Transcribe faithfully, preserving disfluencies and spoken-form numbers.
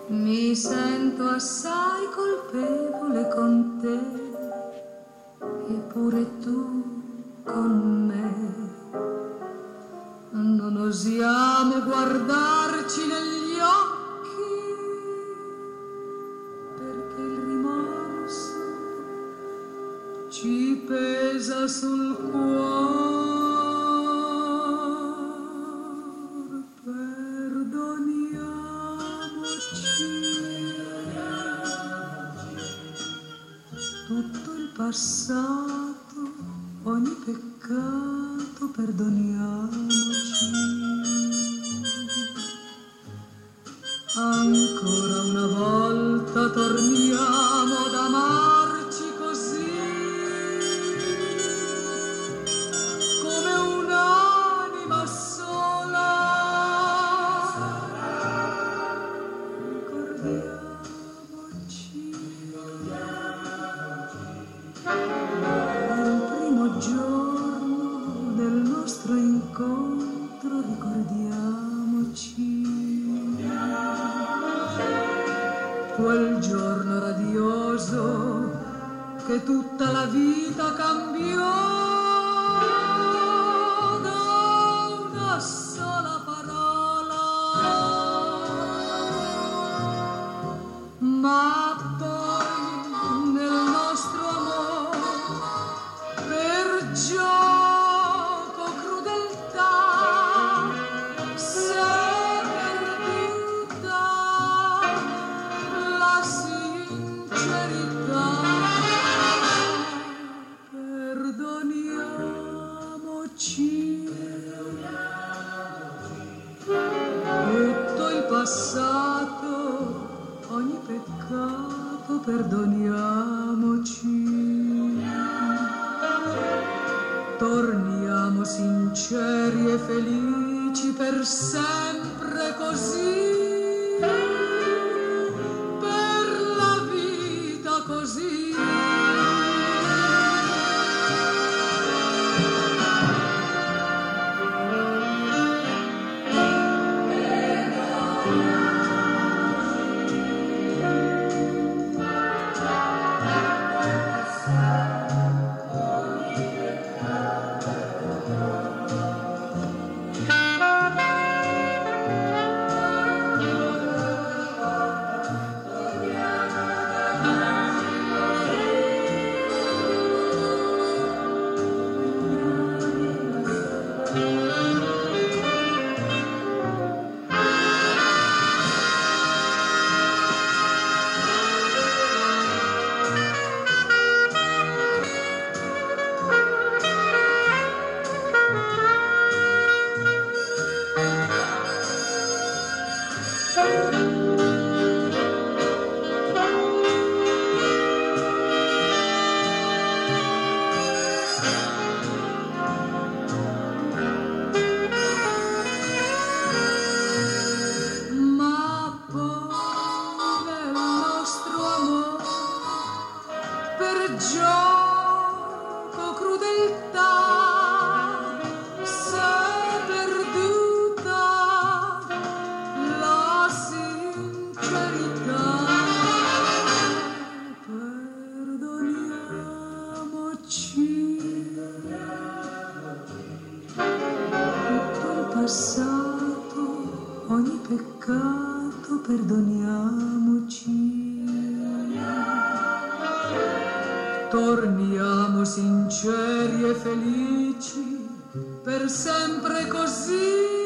Mi sento assai colpevole con te, eppure tu con me. Non osiamo guardarci negli occhi, perché il rimorso ci pesa sul cuore. Tutto il passato, ogni peccato, perdoniamoci. Ancora una volta torniamo ad amarci così, come un'anima sola. Ricordiamo giorno del nostro incontro, ricordiamoci quel giorno radioso che tutta la vita cambiò da una sola parola, ma gioco, crudeltà, s'è perduta la sincerità. Perdoniamoci. Tutto il passato, ogni peccato, perdoniamoci. Torniamo sinceri e felici per sempre così, per la vita così. Gioco, crudeltà, s'è perduta la sincerità. Perdoniamoci. Tutto il passato, ogni peccato, perdoniamoci. Torniamo sinceri e felici per sempre così.